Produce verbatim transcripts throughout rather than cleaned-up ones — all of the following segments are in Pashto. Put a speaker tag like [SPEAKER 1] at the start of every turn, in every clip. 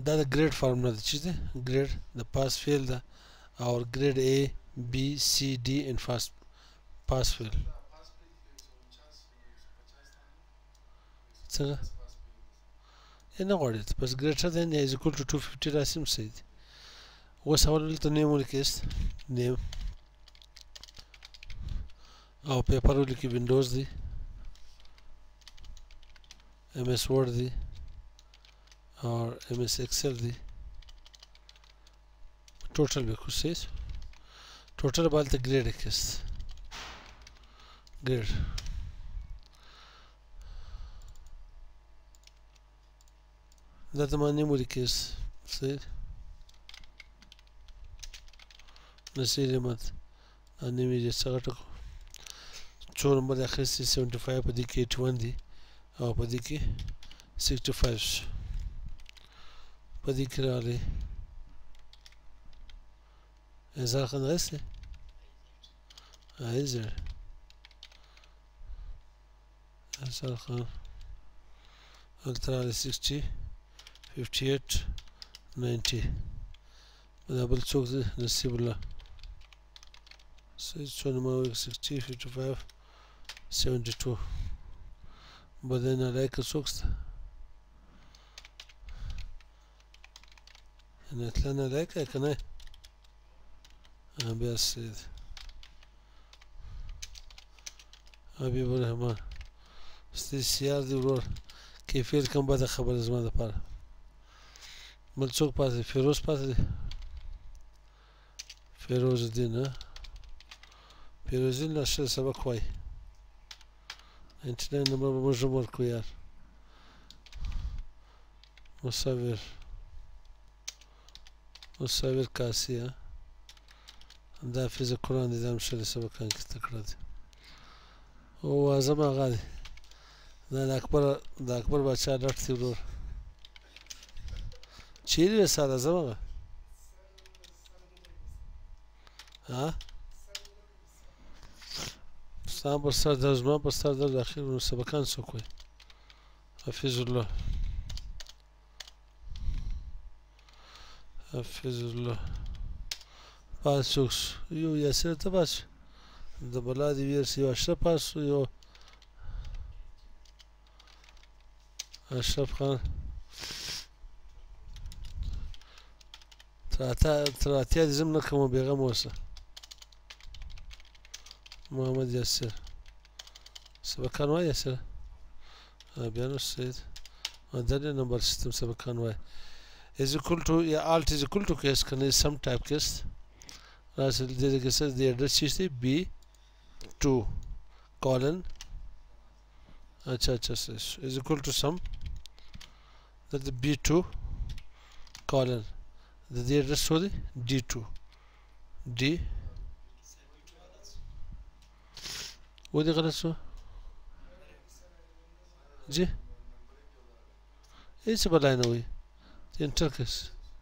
[SPEAKER 1] دا د ګریډ فارمولا ده چې ده ګریډ د پاس فیل ده او ګریډ A B C D ان فاس پاس فیل څنګه یې نه غواړي بس ګریټر دین یا از اکول ټو two fifty راسي هم صحیح دي اوس اول دلته نیم ولیکئ نیم او پیپر ولیکئ وینډوز دی ایم ایس ورډ دی اور ایم ایس ایکسل دی ټوټل به کوم صحیح ټوټل به هلته ګریډ اکست ګریډ دا ته ما نیم ولیکئ صحیح نصیر احمد دا نیم یې څه غټه کړو څو نمبر یې اخیستی سیونټي فایو په دې کې ایټي ون دی او په دې کې سکسټي فایو شو په دې کې راغلی اظهار خان راغستی ایزر اظهار خان هلته راغلی سکسټي ففټي ایټ ناینټي دا بل څوک دی نصیب الله څو نمبر ولیکئ سکسټي ففټي فایو سیونټي ټو بدای نالایقه څوک شته نتله نالایقه یې که نه بیا سید حبیب الرحمن ستی سیار دی ورور کیفیت کم بده خبره زما دپاره بل څوک پاتې دی فیروز پاتې دی فیروز الدین فیروز الدین لا شل سبق وایي ناینټي ناین نمبر به موږ هم ورکړو یار مصور مصور کاسي دا حافظ قرآن دی دا هم شل سبقان کې زده کړی دی او اعظم آغا دی دا د اکبر د اکبر باچا ډټ دی ورور چیرې وې ستا د اعظم آغا ها ستا پر سر درد زما پر سر درد اخیر نو سبقان څوک وایي حفظ الله حفظ الله پاس څوک شو یو یاسر ته پاس شو د بلا دې ویر سي یو اشرف پاس شو یو اشرف خان تر اتیا دې زم نه کوم بېغم اوسه محمد یاسر سبقان وای یاسر بیا نو سید دا دې نمبر سیستم سبقان وای is equal to یا alt is equal to کیس کنه سم ټایپ کیس راسل دې کې څه دی ایڈریس چیز دی بی ټو کولن اچھا اچھا is equal to sum that the بی ټو کولن د دې ایڈریس څه دی ډي ټو ډي و دې غلط شو جی هیڅ بلای نه وي انټر کس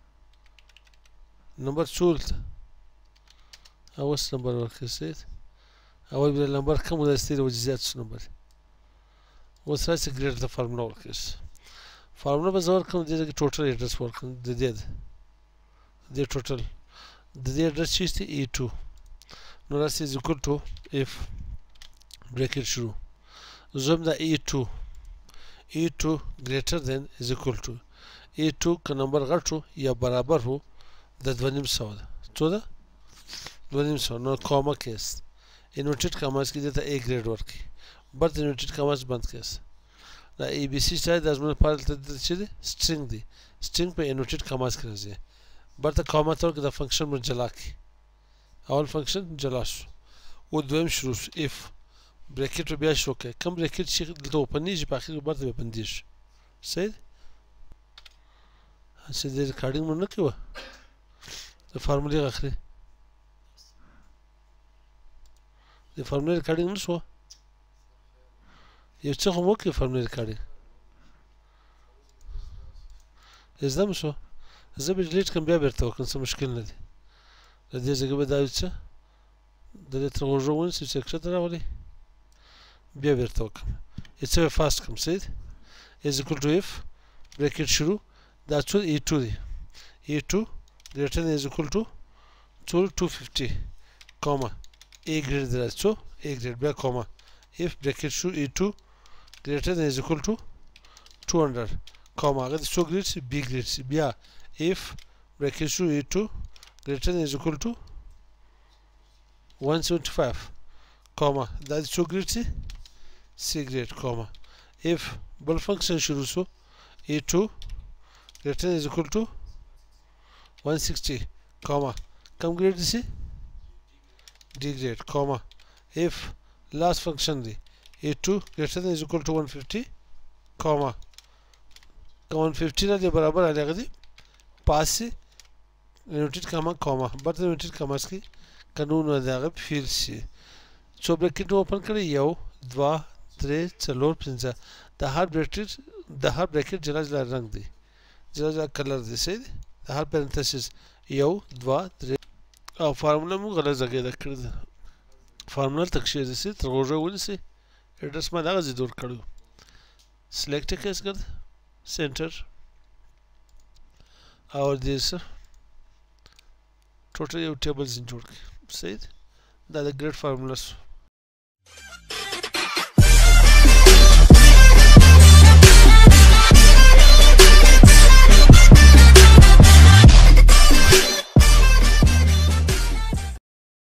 [SPEAKER 1] نمبر څولته اوس نمبر ورکړئ سید اول بیا نمبر کم و د استې د وجې زیات شو نمبر اوس راسي ګریډ د فارمولا ورکړئ فارمولا به زه ورکړم دې ځای کې ټوټل ایډرس ورکړم د دې د دې ټوټل د دې ایډرس چې دی ای ټو نو راسي از اکول ټو اف bracket شروع زم دا ای ټو ای ټو greater than is equal to ای ټو که نمبر غټ شو یا برابر هو د دوه نیم سوه ده څو ده دوه نیم سوه نو کاما کیس انورټیډ کاماس کې دې ته ای ګریډ ورکړي برت انورټیډ کاماس بند کیس دا ای بي سي چې د زموږ لپاره دلته چې دی سټرینګ دی سټرینګ په انورټیډ کاماس کې راځي برته کاما ته ورکړي د فنکشن مو جلا کړي اول فنکشن جلا شو او دویم شروع شو اف بریکټ بیا شو کې کم بریکټ چې دلته اوپنېږي په اخر کې برته به بندېږي صحیح هسې دې ریکارډینګ مو نه کوه د فارمولې اخري د فارمولې ریکارډینګ نه شوه یو څه خو مو وکړې فارمولې ریکارډینګ زده مو شو زه به ډیلیټ کړم بیا بېرته وکړم څه مشکل نه دی له دې ځای کې به دا څه د دې تر غوږو ونیسي چې ښکته راولي بیا بېرته وکړم یې څه به فاست کړم صحیح از اکول ټو اف بریکټ شروع دا څو e two دی e two greater than is equal to څو two fifty comma a grade دی څو a grade بیا comma if bracket شو e two greater than is equal to two hundred comma هغه څو grades b grades بیا if bracket شو e two greater than is equal to one seventy-five comma دا څو grades c grade comma if بل function شروع شو e two greater than is equal to one sixty comma کم grade دی d grade comma if last function دی e two greater than is equal to one fifty comma one fifty نه دی برابر هغه دی پاس inverted comma comma برته inverted commas کې قانون هغه فیل شي څو bracket open کړئ یو دوه درې څلور پنځه د هر bracket د هر bracket جلا جلا رنگ دی جلا جلا کلر دی صحیح دی د هر parenthesis یو دوه درې او فارمولا مو غلط ځای ده کړی ده فارمولا تکشیر دسی تر غوږه ونیسئ ایډرس ما دغه ځای دور کړی select a case ګرد center اور دې سره ټوټل یو ټیبل ځین جوړ کړئ صحیح دا د ګریډ فارمولا